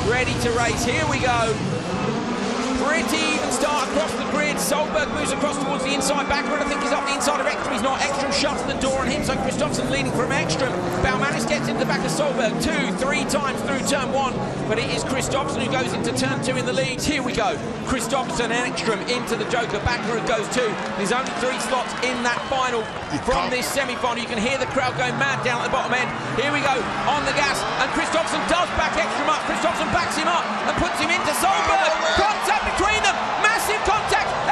ready to race. Here we go. Pretty even start across the grid. Solberg moves across towards the inside backward. I think he's up the inside of Ekstrom. He's not. Ekstrom shuts the door on him, so Kristoffersen leading from Ekstrom. Baumanis gets into the back of Solberg 2-3 times through turn 1, but it is Kristoffersen who goes into turn 2 in the lead. Here we go. Kristoffersen and Ekstrom into the Joker. Backward goes 2. There's only 3 slots in that final from this semi-final. You can hear the crowd going mad down at the bottom end. Here we go, on the gas, and Kristoffersen does back Ekstrom up. Kristoffersen backs him up and puts him into Solberg. Contact between them, massive contact.